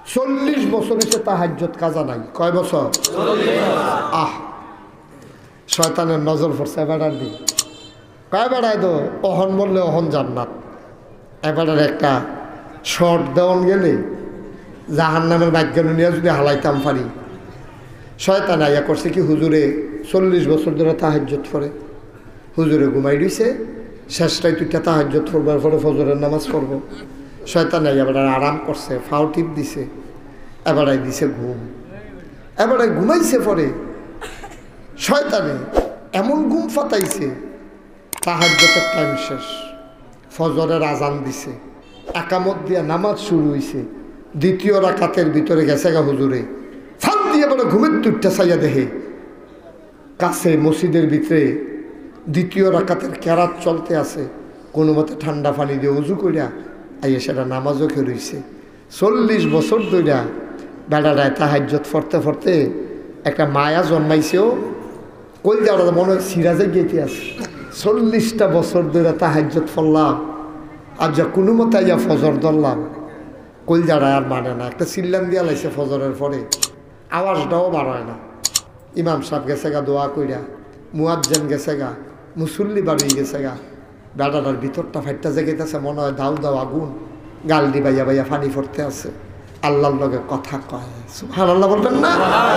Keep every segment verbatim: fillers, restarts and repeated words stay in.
চল্লিশ বছর এসে তাহাজ্জুদ কাজা নাই। কয় বছর? আহ শয়তানের নজর পড়ছে বেড়ার দিন। কয় বেড়ায় তো অহন বললে অহন জান্নাত। এবারের একটা শর্ট দেওয়ান গেলে জাহান নামের বাক্যান নিয়ে যদি হালাইতাম পারি। শয়তান আইয়া করছে কি, হুজুরে চল্লিশ বছর ধরে তাহাজ্জুদ পড়ে, হুজুরে ঘুমাই দিছে, শেষটাই তুইটা তাহাজ্জুদ পড়বার পরে ফজরের নামাজ পড়বো। শয়তান আইয়া এবার আরাম করছে, ফাও টিপ দিছে, এবারাই দিছে ঘুম। এবারাই ঘুমাইছে পরে শয়তানে এমন ঘুম ফাটাইছে, তাহাজ্জুদের টাইম শেষ, ফজরের আজান দিছে, একামত দিয়া নামাজ শুরু হইছে, দ্বিতীয় রাকাতের ভিতরে গেছে গা হুজুরে, ফাল দিয়ে বলে ঘুমের তুটটা চাইয়া দেহে কাছে মসজিদের ভিতরে দ্বিতীয় রাকাতের কেরাত চলতে আছে, কোনো মতে ঠান্ডা পানি দিয়ে উজু করিয়া আইয়া সেটা নামাজও খেয়ে রইছে। চল্লিশ বছর ধরিয়া বেড়াটায় তাহাজ্জুদ পড়তে পড়তে একটা মায়া জন্মাইছেও, কই যাওয়া মনে হয় সিরাজে গেতে আছে। চল্লিশটা বছর ধরে তাহাজ্জুদ পড়লাম, আর যা কোনো মতে আইয়া ফজর ধরলাম, কই যারা আর মানে না, একটা চিল্লান দিয়া লাইছে ফজরের পরে, আওয়াজটাও বাড়ায় না। ইমাম সাহেব গেছে গা দোয়া কইরা, মুয়াজ্জিন গেছে গা, মুসল্লি বাড়িয়ে গেছে গা, বেড়াটার ভিতরটা ফাইটটা জেগেতেছে, মনে হয় দাউ দাউ আগুন, গাল দি বাইয়া বাইয়া পানি পড়তে আছে, আল্লাহর লগে কথা কয়। সুবহানাল্লাহ বলবেন না?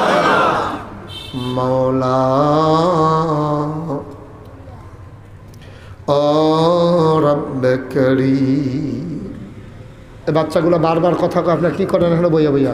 মাওলা ও রব্বে করিম। এই বাচ্চাগুলো বারবার কথা কয়, আপনার কি করেন হলো বইয়া বইয়া?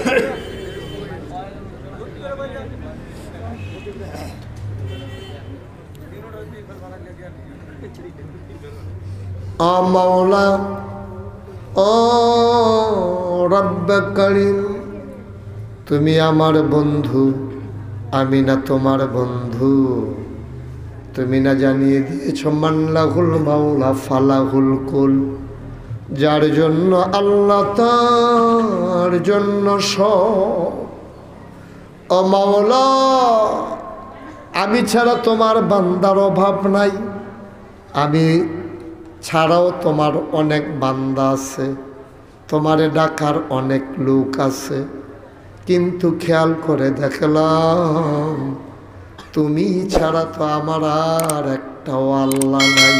ও মাওলা ও রব্বে করিম, তুমি আমার বন্ধু, আমি না তোমার বন্ধু। তুমি না জানিয়ে দিয়েছ মানলাহুল মাওলা ফালাহুল কুল, যার জন্য আল্লাহ তার জন্য সব। ও মাওলা, আমি ছাড়া তোমার বান্দার অভাব নাই, আমি ছাড়াও তোমার অনেক বান্দা আছে, তোমারে ডাকার অনেক লোক আছে, কিন্তু খেয়াল করে দেখলাম তুমি ছাড়া তো আমার আর একটাও আল্লাহ নাই।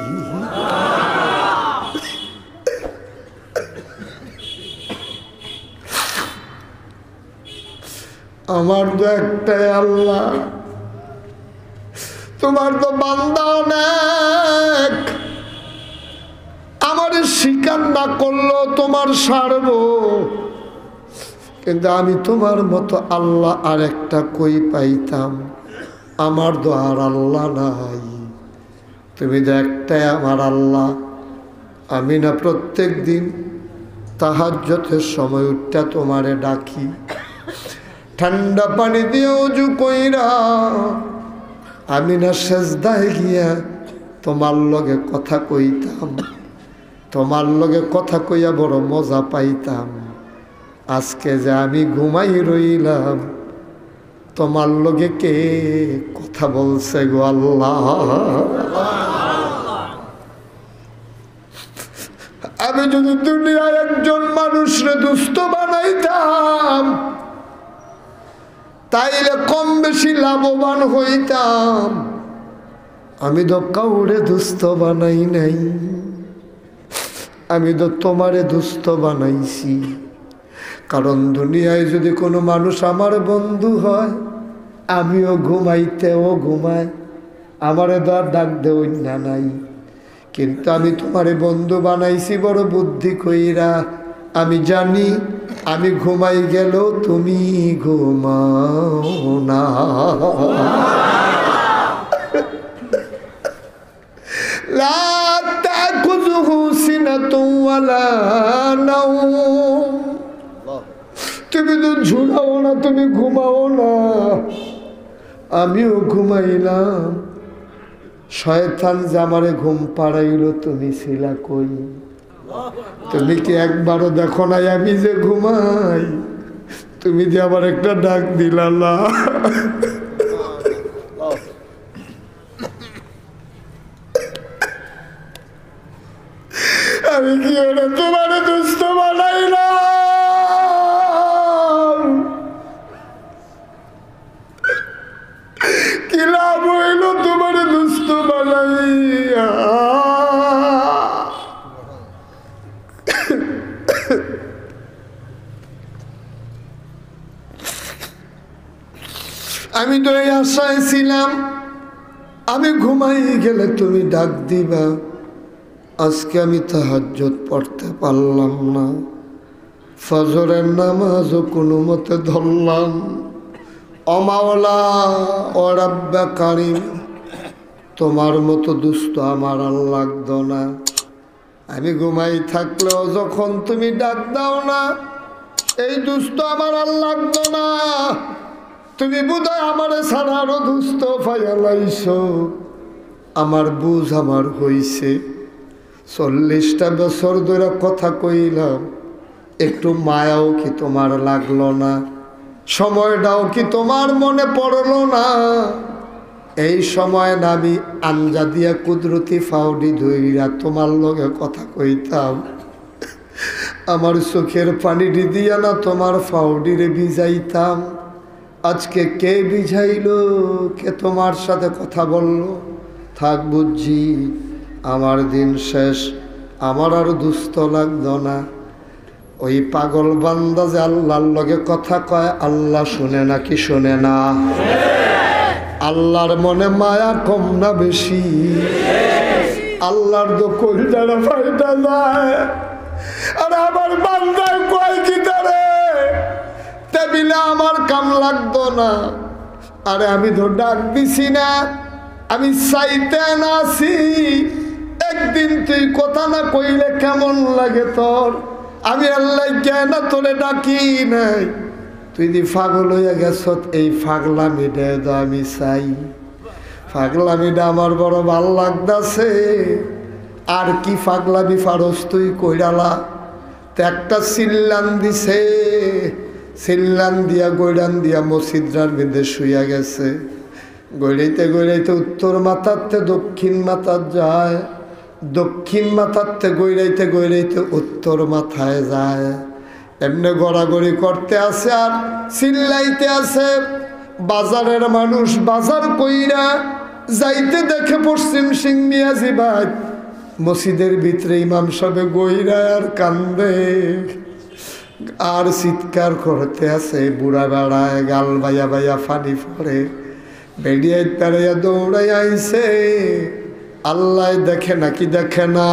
আমার তো একটাই আল্লাহ, তোমার তো বান্দা অনেক, আমার স্বীকার না করলেও তোমার সারব, কিন্তু আমি তোমার মতো আল্লাহ আর একটা কই পাইতাম? আমার তো আর আল্লাহ নাই, তুমি তো একটাই আমার আল্লাহ। আমি না প্রত্যেক দিন তাহাজ্জুদের সময় উঠটা তোমারে ডাকি, ঠান্ডা পানি দিয়ে উজু কইরা আমি না সেজদায় গিয়া তোমার লগে কথা কইতাম, তোমার লগে কথা কইয়া বড় মজা পাইতাম। আজকে যে আমি ঘুমাই রইলাম, তোমার লগে কে কথা বলছে গো আল্লাহ? আমি যদি দুনিয়ায় একজন মানুষরে দুস্থ বানাইতাম, তাইলে কম বেশি লাভবান হইতাম। আমি তো কাউরে দুস্থ বানাই নাই, আমি তো তোমারে দুস্থ বানাইছি। কারণ দুনিয়ায় যদি কোনো মানুষ আমার বন্ধু হয়, আমিও ঘুমাইতেও ঘুমাই, আমারে তো আর ডাক দেও না নাই, কিন্তু আমি তোমারে বন্ধু বানাইছি বড় বুদ্ধি কইরা। আমি জানি আমি ঘুমাই গেল তুমি ঘুমাও না। লা তাকুযুহু সিনাতুন ওয়ালা নাওম, তুমি তো ঝুলাও না, তুমি ঘুমাও না, আমিও ঘুমাইলাম। শয়তান যে আমারে ঘুম পাড়াইল, তুমি ছিলা কই? তুমি কি একবারও দেখো নাই আমি যে ঘুমাই? তুমি যে আবার একটা ডাক দিলা না। আমি কি ওরা তোমার দুস্থ বানাইলাম? আমি তো এই আশায় ছিলাম আমি ঘুমাই গেলে তুমি ডাক দিবা। আজকে আমি তাহাজ্জুদ পড়তে পারলাম না, ফজরের নামাজও কোনো মতে ধরলাম। ও মাওলা ও রাব্বে কারিম, তোমার মতো দুষ্ট আমার আর লাগতো না। আমি ঘুমাই থাকলেও যখন তুমি ডাক দাও না, এই দুষ্ট আমার আর লাগতো না। তুমি বোধহয় আমার ছাড়া আরো দুষ্ট ফাইলাইছ। আমার বুঝ আমার হইছে, চল্লিশটা বছর ধরে কথা কইলাম, একটু মায়াও কি তোমার লাগলো না? সময়টাও কি তোমার মনে পড়লো না? এই সময় না আমি আঞ্জা দিয়া কুদরতি ফাউডি ধইরা তোমার লগে কথা কইতাম, আমার চোখের পানিটি দিয়া না তোমার ফাউডিরে ভিজাইতাম। আজকে কে ভিজাইলো, কে তোমার সাথে কথা বলল? থাক বুঝছি আমার দিন শেষ, আমার আর দুস্থ লাগতো না। ওই পাগল বান্দা যে আল্লাহর লগে কথা কয়, আল্লাহ শুনে না কি শুনে না? আল্লাহর মনে মায়া কম না বেশি? আল্লাহর তো কলিজাটা ফাইটা যায়। আর আমার বান্দায় কয় কি তারে টেবিলে আমার কাম লাগতো না। আরে আমি তো ডাক দিছি না, আমি চাইতে না আছি। একদিন তুই কথা না কইলে কেমন লাগে তোর? আমি আল্লাহ কেন তোরে ডাকি নাই? তুই দি পাগল হইয়া গেছ, এই পাগলামিটা তো আমি চাই। পাগলামিটা আমার বড় ভাল লাগতাছে। আর কি পাগলামি ফারস তুই কইরালা? তো একটা সিল্লান দিছে, সিল্লান দিয়া গৈরান দিয়া মসজিদরার মধ্যে শুইয়া গেছে। গড়াইতে গড়াইতে উত্তর মাথাতে দক্ষিণ মাথার যায়, দক্ষিণ মাথাতে গড়াইতে গড়াইতে উত্তর মাথায় যায়। এমনি গড়াগড়ি করতে আছে আর চিল্লাইতে আছে। বাজারের মানুষ বাজার কইরা যাইতে দেখে পশ্চিম সিংমিয়াজি ভাই মসজিদের ভিতরে ইমাম সাহেব গইরা আর কান্দে আর চিৎকার করতে আছে। বুড়া বেড়ায় গাল বাইয়া বাইয়া ফানি পড়ে, বেরিয়ে তারাইয়া দৌড়াই আইছে। আল্লাহ দেখে নাকি দেখে না?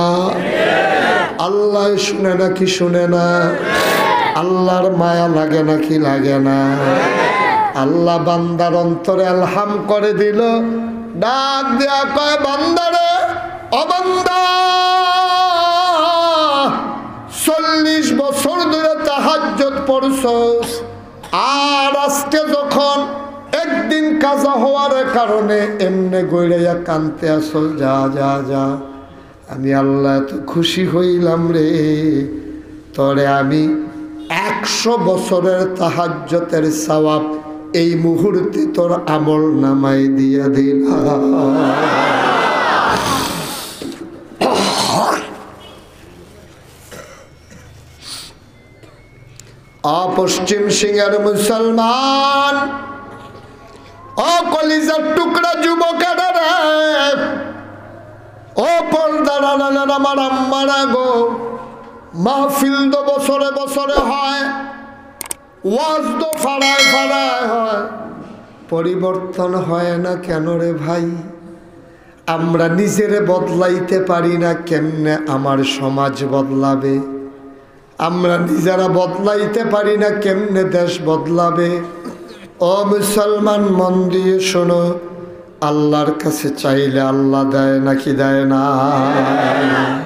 আল্লাহ শুনে নাকি শুনে না? আল্লাহর মায়া লাগে নাকি লাগে না? আল্লাহ বান্দার অন্তরে আলহাম করে দিল, ডাক দেয়া কয় বান্দারে, ও বান্দা চল্লিশ বছর ধরে তাহাজ্জুদ পড়ছস, আর আজকে যখন একদিন কাজা হওয়ার কারণে এমনি গড়াইয়া কানতে আসো, যা যা যা। আমি আল্লাহ এত খুশি হইলাম রে, তরে আমি একশো বছরের তাহাজ্জুদের সওয়াব এই মুহূর্তে তোর আমল নামাই দিয়া দিলাম। পশ্চিম সিংহের মুসলমান, ও কলিজার টুকরা যুবকেরা রে, ও পর্দারা আমার আম্মারা গো, মাহফিল তো বছরে বছরে হয়, ওয়াজ তো ফাড়ায় ফাড়ায় হয়, পরিবর্তন হয় না কেন রে ভাই? আমরা নিজেরে বদলাইতে পারি না, কেমনে আমার সমাজ বদলাবে? আমরা নিজেরা বদলাইতে পারি না, কেমনে দেশ বদলাবে? ও মুসলমান মন দিয়ে শোনো, আল্লাহর কাছে চাইলে আল্লাহ দেয় নাকি দেয় না?